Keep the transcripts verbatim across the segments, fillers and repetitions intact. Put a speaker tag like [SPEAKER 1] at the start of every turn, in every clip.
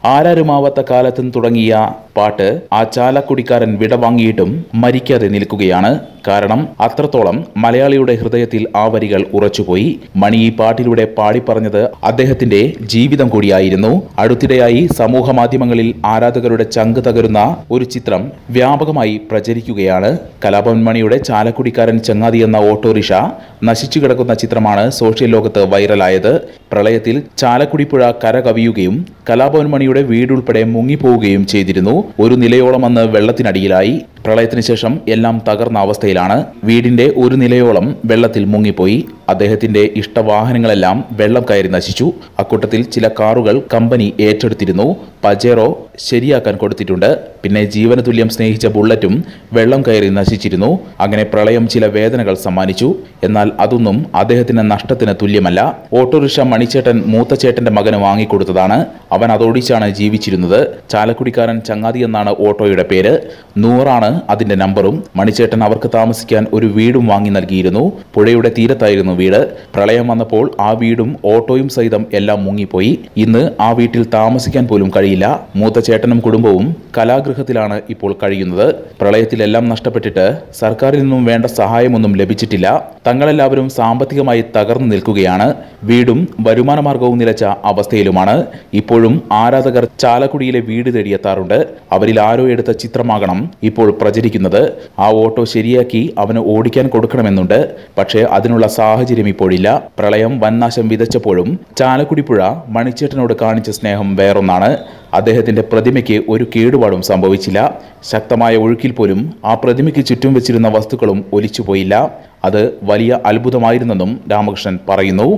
[SPEAKER 1] ആരാരുമാവാത്ത കാലത്തും തുടങ്ങിയ പാട്ട് ആ ചാലക്കുടിക്കാരൻ വിടവാങ്ങിയിട്ടും മരിക്കാതെ നിൽക്കുകയാണ്. കാരണം അത്രത്തോളം മലയാളിയുടെ ഹൃദയത്തിൽ ആ വരികൾ ഉറച്ചുപോയി. മണി ഈ പാട്ടിലൂടെ പാടിപ്പറഞ്ഞത് അദ്ദേഹത്തിന്റെ ജീവിതം കൂടിയായിരുന്നു. അടുത്തിടെയായി സമൂഹ മാധ്യമങ്ങളിൽ ആരാധകരുടെ ചങ്ക് തകരുന്ന ഒരു ചിത്രം വ്യാപകമായി പ്രചരിക്കുകയാണ്. കലാഭവൻ മണിയുടെ ചാലക്കുടിക്കാരൻ ചങ്ങാതി എന്ന ഓട്ടോറിക്ഷ നശിച്ചു കിടക്കുന്ന ചിത്രമാണ് സോഷ്യൽ ലോകത്ത് വൈറലായത്. പ്രളയത്തിൽ ചാലക്കുടിപ്പുഴ കരകവിയുകയും കലാഭവൻ മണിയുടെ വീടുൾപ്പെടെ മുങ്ങിപ്പോവുകയും ചെയ്തിരുന്നു. ഒരു നിലയോളം അന്ന് വെള്ളത്തിനടിയിലായി. പ്രളയത്തിന് ശേഷം എല്ലാം തകർന്ന അവസ്ഥയിലാണ്. വീടിന്റെ ഒരു നിലയോളം വെള്ളത്തിൽ മുങ്ങിപ്പോയി. അദ്ദേഹത്തിന്റെ ഇഷ്ടവാഹനങ്ങളെല്ലാം വെള്ളം കയറി നശിച്ചു. അക്കൂട്ടത്തിൽ ചില കാറുകൾ കമ്പനി ഏറ്റെടുത്തിരുന്നു. പജേറോ ശരിയാക്കാൻ കൊടുത്തിട്ടുണ്ട്. പിന്നെ ജീവന തുല്യം സ്നേഹിച്ച ബുള്ളറ്റും വെള്ളം കയറി നശിച്ചിരുന്നു. അങ്ങനെ പ്രളയം ചില വേദനകൾ സമ്മാനിച്ചു. എന്നാൽ അതൊന്നും അദ്ദേഹത്തിന് നഷ്ടത്തിന് തുല്യമല്ല. ഓട്ടോറിക്ഷ മണിച്ചേട്ടൻ മൂത്തച്ചേട്ടന്റെ മകന് വാങ്ങിക്കൊടുത്തതാണ്. അവൻ അതോടിച്ചാണ് ജീവിച്ചിരുന്നത്. ചാലക്കുടിക്കാരൻ ചങ്ങാതി എന്നാണ് ഓട്ടോയുടെ പേര്. നൂറാണ് അതിന്റെ നമ്പറും. മണിച്ചേട്ടൻ അവർക്ക് താമസിക്കാൻ ഒരു വീടും വാങ്ങി നൽകിയിരുന്നു. പുഴയുടെ തീരത്തായിരുന്നു വീട്. പ്രളയം വന്നപ്പോൾ ആ വീടും ഓട്ടോയും സഹിതം എല്ലാം മുങ്ങിപ്പോയി. ഇന്ന് ആ വീട്ടിൽ താമസിക്കാൻ പോലും കഴിയില്ല. മൂത്തച്ചേട്ടനും കുടുംബവും കലാഗൃഹത്തിലാണ് ഇപ്പോൾ കഴിയുന്നത്. പ്രളയത്തിലെല്ലാം നഷ്ടപ്പെട്ടിട്ട് സർക്കാരിൽ നിന്നും വേണ്ട സഹായമൊന്നും ലഭിച്ചിട്ടില്ല. തങ്ങളെല്ലാവരും സാമ്പത്തികമായി തകർന്നു നിൽക്കുകയാണ്. വീടും വരുമാന മാർഗവും നിലച്ച അവസ്ഥയിലുമാണ്. ഇപ്പോഴും ആരാധകർ ചാലക്കുടിയിലെ വീട് തേടിയെത്താറുണ്ട്. അവരിൽ ആരോ എടുത്ത ചിത്രമാകണം ഇപ്പോൾ പ്രചരിക്കുന്നത്. ആ ഓട്ടോ ശരിയാക്കി അവന് ഓടിക്കാൻ കൊടുക്കണമെന്നുണ്ട്. പക്ഷേ അതിനുള്ള സാഹചര്യം ഇപ്പോഴില്ല. പ്രളയം വൻനാശം വിതച്ചപ്പോഴും ചാലക്കുടിപ്പുഴ മണിച്ചേട്ടനോട് കാണിച്ച സ്നേഹം വേറൊന്നാണ്. അദ്ദേഹത്തിന്റെ പ്രതിമയ്ക്ക് ഒരു കേടുപാടും സംഭവിച്ചില്ല. ശക്തമായ ഒഴുക്കിൽ പോലും ആ പ്രതിമയ്ക്ക് ചുറ്റും വെച്ചിരുന്ന വസ്തുക്കളും ഒലിച്ചുപോയില്ല. അത് വലിയ അത്ഭുതമായിരുന്നെന്നും രാമകൃഷ്ണൻ പറയുന്നു.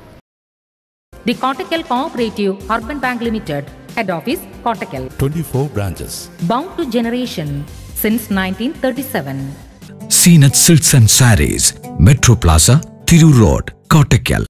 [SPEAKER 2] The Kottakkal Cooperative Urban Bank Limited, Head Office, Kottakkal.
[SPEAKER 3] twenty-four branches.
[SPEAKER 2] Bound to generation since nineteen thirty-seven.
[SPEAKER 4] Seenat Silks and Sarees, Metro Plaza, Thiru Road, Kottakkal.